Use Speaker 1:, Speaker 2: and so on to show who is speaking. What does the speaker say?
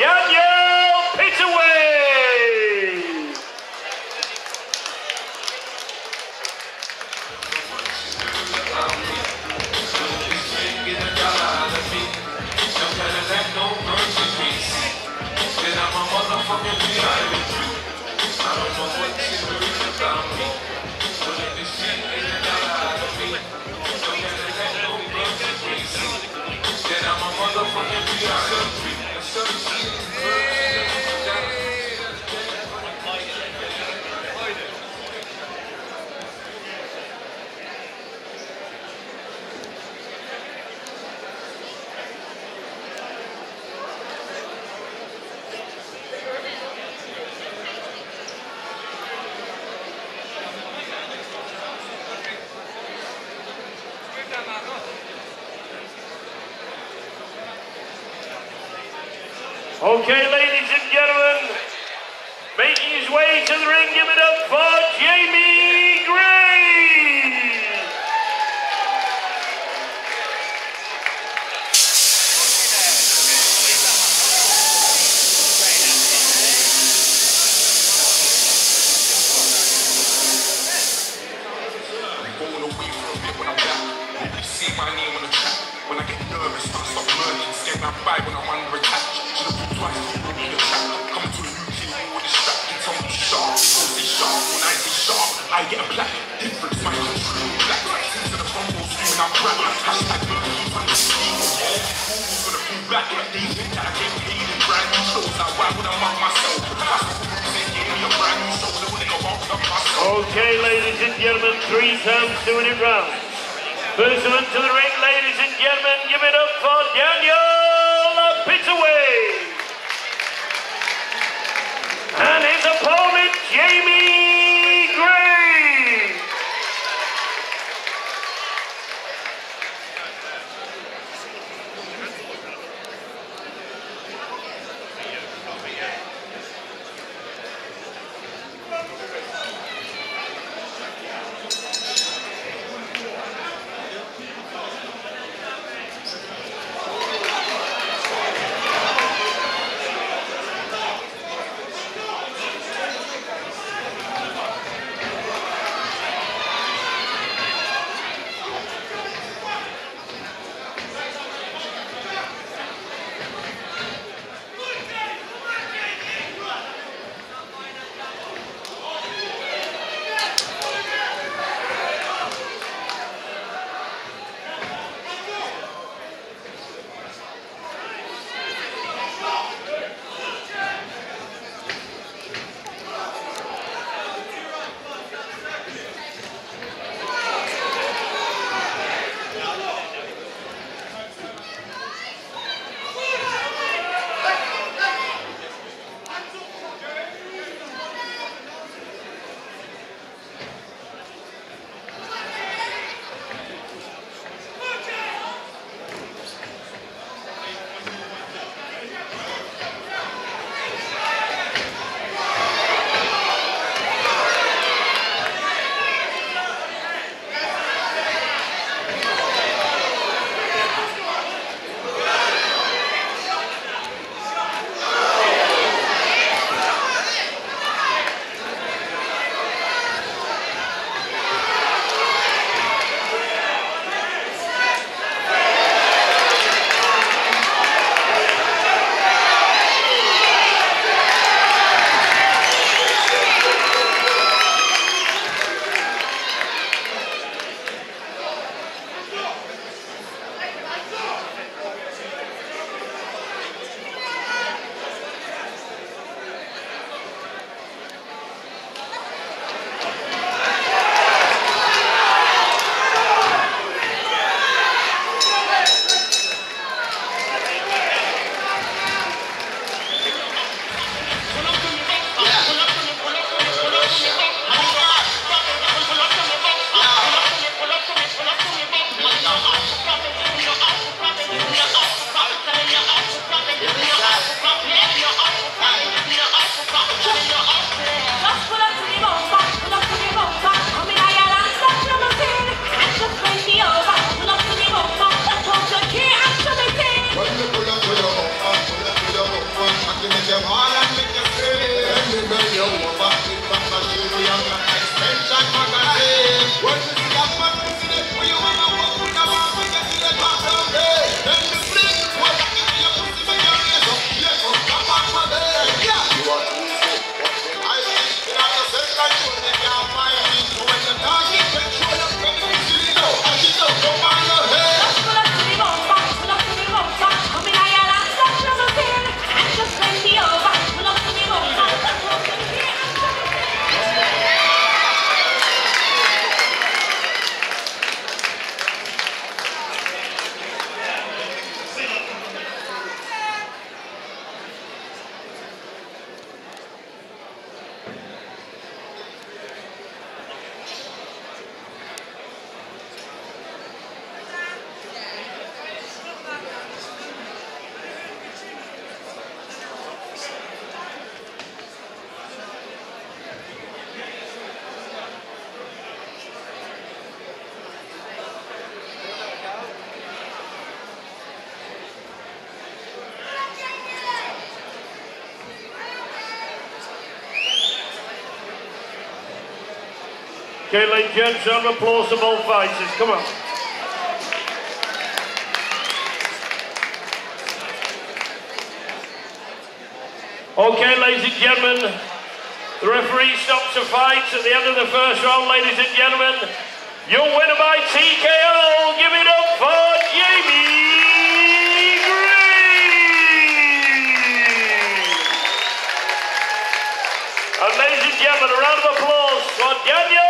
Speaker 1: Daniel Pitaway. Okay, ladies and gentlemen, making his way to the ring, give it up for Jamie Gray.
Speaker 2: See my name on the track. When I get nervous, I stop murking. Scared I fight when I'm under attack. Should've thought twice, you need a trap. Come to the UK, all distracted. Tell me sharp, people say sharp. When I say sharp, I get a black. Difference, my country, black. Into the front row, screaming I'm crap. Hashtag me, on the street. All fools gonna pull back. They think that I get paid in brand new shows. Now why would I mark myself? They gave me a brand new show. They wouldn't go off myself.
Speaker 1: Okay, ladies and gentlemen, 3 times 2-minute round. First one to the ring, ladies and gentlemen, give it up for Daniel Pitaway. And his opponent, Jamie Gray. Okay, ladies and gents, round of applause to both fighters. Come on. Okay, ladies and gentlemen, the referee stops the fight at the end of the first round, ladies and gentlemen. Your winner by TKO, give it up for Jamie Green! And ladies and gentlemen, a round of applause for Daniel